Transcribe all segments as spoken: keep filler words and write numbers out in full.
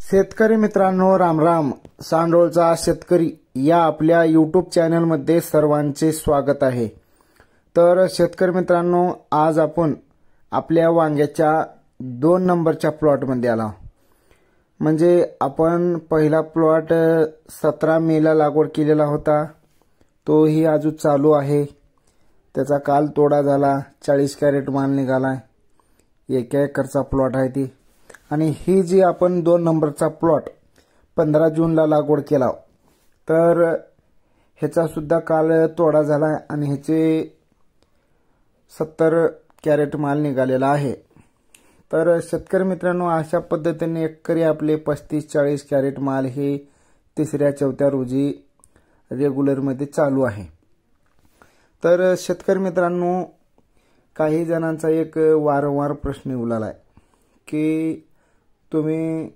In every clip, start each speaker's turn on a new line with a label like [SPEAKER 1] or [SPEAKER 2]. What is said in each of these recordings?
[SPEAKER 1] शेतकरी मित्रांनो, राम राम. सांडोळचा शेतकरी या आपल्या यूट्यूब चॅनलमध्ये सर्वांचे स्वागत आहे. तर शेतकरी मित्रांनो, आज आपण आपल्या वांग्याच्या दोन नंबरच्या प्लॉटमध्ये आला. म्हणजे आपण पहिला प्लॉट सतरा मेला लागवड केलेला होता, तोही अजून चालू आहे. त्याचा काल तोडा झाला, चाळीस कॅरेट माल निघालाय. एक एकरचा प्लॉट आहे ती. आणि ही जी आपण दोन नंबरचा प्लॉट पंधरा जूनला लागवड केला, तर ह्याचा सुद्धा काल तोडा झाला आणि ह्याचे सत्तर कॅरेट माल निघालेला आहे. तर शेतकरी मित्रांनो, अशा पद्धतीने एकरी आपले पस्तीस चाळीस कॅरेट माल हे तिसऱ्या चौथ्या रोजी रेग्युलरमध्ये चालू आहे. तर शेतकरी मित्रांनो, काही जणांचा एक वारंवार प्रश्न उलाला आहे की तुम्ही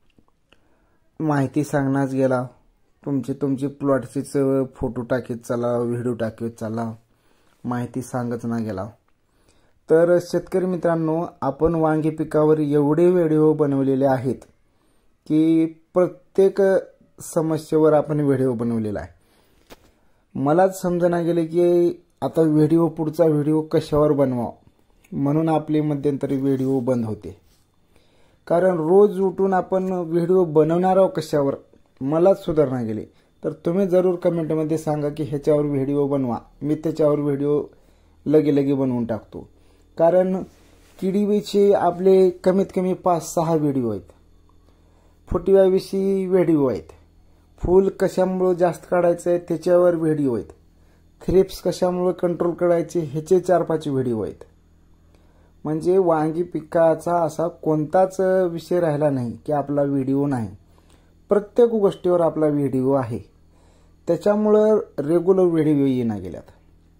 [SPEAKER 1] माहिती सांगण्यास गेला, तुमची तुमची प्लॉटचीच फोटो टाकीत चला, व्हिडिओ टाकीत चला, माहिती सांगच ना गेला. तर शेतकरी मित्रांनो, आपण वांगी पिकावर एवढे व्हिडिओ बनवलेले आहेत की प्रत्येक समस्येवर आपण व्हिडिओ बनवलेला आहे. मलाच समजना गेले की आता व्हिडिओ पुढचा व्हिडिओ कशावर बनवावा, म्हणून आपले मध्यंतरी व्हिडिओ बंद होते. कारण रोज उठून आपण व्हिडिओ बनवणार आहोत कशावर, मलाच सुधारणा गेली. तर तुम्ही जरूर कमेंटमध्ये सांगा की ह्याच्यावर व्हिडिओ बनवा, मी त्याच्यावर व्हिडिओ लगे लगे बनवून टाकतो. कारण किडीविषयी आपले कमीत कमी पाच सहा व्हिडिओ आहेत, फुटव्याविषयी व्हिडिओ आहेत, फूल कशामुळे जास्त काढायचं आहे त्याच्यावर व्हिडिओ आहेत, थ्रिप्स कशामुळे कंट्रोल करायचे ह्याचे चार पाच व्हिडिओ आहेत. म्हणजे वांगी पिकाचा असा कोणताच विषय राहिला नाही की आपला व्हिडिओ नाही. प्रत्येक गोष्टीवर आपला व्हिडिओ आहे. त्याच्यामुळं रेग्युलर व्हिडिओ येणं गेल्यात.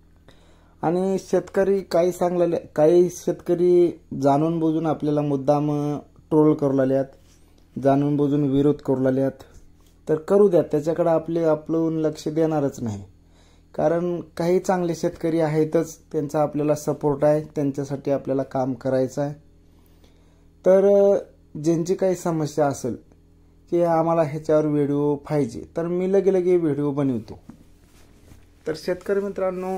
[SPEAKER 1] आणि शेतकरी काही सांगलेले, काही शेतकरी जाणून बुजून आपल्याला मुद्दाम ट्रोल करू लागल्यात, जाणून बुजून विरोध करू लागल्यात. तर करू द्या, त्याच्याकडे आपले आपलं लक्ष देणारच नाही. कारण काही चांगले शेतकरी आहेतच, त्यांचा आपल्याला सपोर्ट आहे, त्यांच्यासाठी आपल्याला काम करायचं आहे. तर ज्यांची काही समस्या असेल की आम्हाला ह्याच्यावर व्हिडिओ पाहिजे, तर मी लगे लगे व्हिडिओ बनवतो. तर शेतकरी मित्रांनो,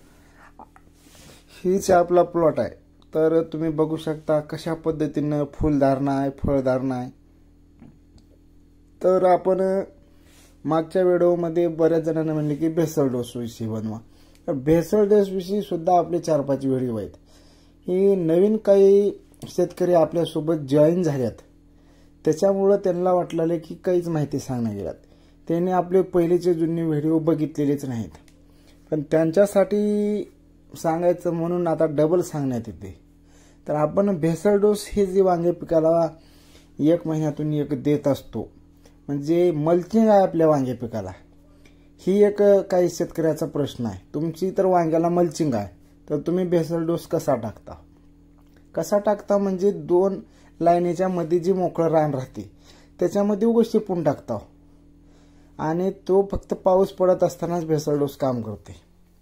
[SPEAKER 1] हीच आपला प्लॉट आहे. तर तुम्ही बघू शकता कशा पद्धतीनं फुलधारणा आहे, फळधारणा आहे. तर आपण मागच्या व्हिडिओमध्ये बऱ्याच जणांना म्हणले की भेसळ डोस विषयी बनवा. तर भेसळ डोस विषयी सुद्धा आपले चार पाच व्हिडिओ आहेत. ही नवीन काही शेतकरी आपल्यासोबत जॉईन झाल्यात, त्याच्यामुळं त्यांना वाटलेलं की काहीच माहिती सांगण्यात गेल्यात. त्यांनी आपले पहिलेचे जुने व्हिडिओ बघितलेलेच नाहीत. पण त्यांच्यासाठी सांगायचं म्हणून आता डबल सांगण्यात येते. तर आपण भेसळ डोस हे जे वांगे पिकाला एक महिन्यातून एक देत असतो, म्हणजे मल्चिंग आहे आपल्या वांगे पिकाला. ही एक काही शेतकऱ्याचा प्रश्न आहे. तुमची तर वांग्याला मल्चिंग आहे, तर तुम्ही भेसळ डोस कसा टाकता कसा टाकता म्हणजे दोन लाईनीच्या मध्ये जी मोकळं रान राहते त्याच्यामध्ये उगाच शिपून टाकता, आणि तो फक्त पाऊस पडत असतानाच भेसळ डोस काम करते.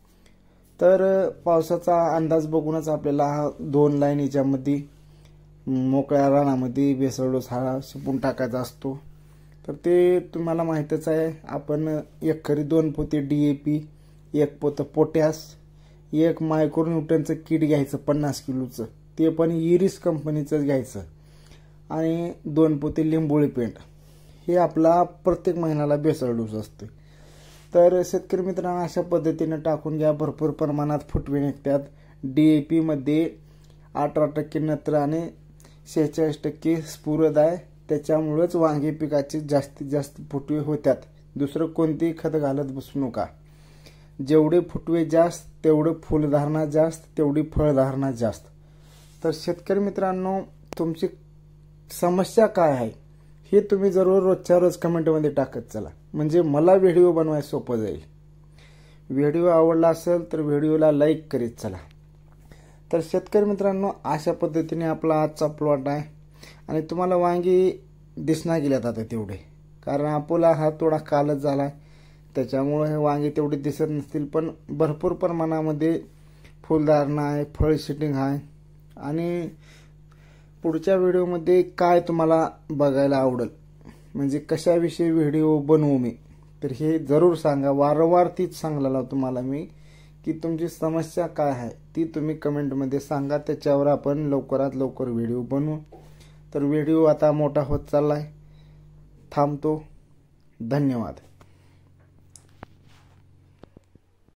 [SPEAKER 1] तर पावसाचा अंदाज बघूनच आपल्याला दोन लाईनीच्या मध्ये मोकळ्या रानामध्ये भेसळ डोस हा शिपून टाकायचा असतो. तर ते तुम्हाला माहीतच आहे. आपण एकरी दोन पोते डी ए पी, एक पोतं पोटॅश, एक मायक्रोन्यूटनचं किट घ्यायचं पन्नास किलोचं, ते पण इरिस कंपनीचंच घ्यायचं, आणि दोन पोते लिंबोळी पेंट. हे आपला प्रत्येक महिन्याला भेसळ डोस असतो. तर शेतकरी मित्रांनो, अशा पद्धतीने टाकून घ्या. भरपूर प्रमाणात फुटवे निघतात. डी ए पीमध्ये अठरा टक्के नत्र आणि शेहेचाळीस टक्के स्फुरद आहे. त्याच्यामुळेच वांगी पिकाचे जास्तीत जास्त फुटवे होतात. दुसरं कोणतेही खत घालत बसू नका. जेवढे फुटवे जास्त तेवढं फुलधारणा जास्त, तेवढी फळधारणा जास्त. तर शेतकरी मित्रांनो, तुमची समस्या काय आहे हे तुम्ही जरूर रोजच्या रोज कमेंटमध्ये टाकत चला, म्हणजे मला व्हिडिओ बनवायला सोपं जाईल. व्हिडिओ आवडला असेल तर व्हिडिओला लाईक करीत चला. तर शेतकरी मित्रांनो, अशा पद्धतीने आपला आजचा प्लॉट आहे. आणि तुम्हाला वांगी दिसणार गेल्यात आता तेवढे, कारण आपला हा थोडा कालच झाला, त्याच्यामुळे हे वांगी तेवढे दिसत नसतील. पण भरपूर प्रमाणामध्ये फुलधारणा आहे, फळ शिटिंग आहे. आणि पुढच्या व्हिडिओमध्ये काय तुम्हाला बघायला आवडेल म्हणजे कशाविषयी व्हिडिओ बनवू मी, तर हे जरूर सांगा. वारंवार तीच सांगलेला तुम्हाला मी की तुमची समस्या काय आहे ती तुम्ही कमेंटमध्ये सांगा. त्याच्यावर आपण लवकरात लवकर व्हिडिओ बनवू. तर व्हिडिओ आता मोठा होत चाललाय, थांबतो. धन्यवाद.